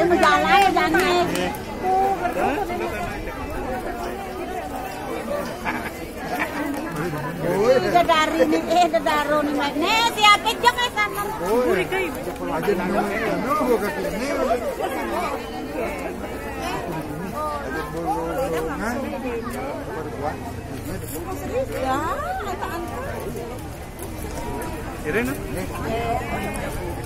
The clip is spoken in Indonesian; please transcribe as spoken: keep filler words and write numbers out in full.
berjalan jalan. Udah dari nih, eh dari nih, nih siapa jok ya sama? Aja nunggu kaki ini. Ya, anta-anta. Irene?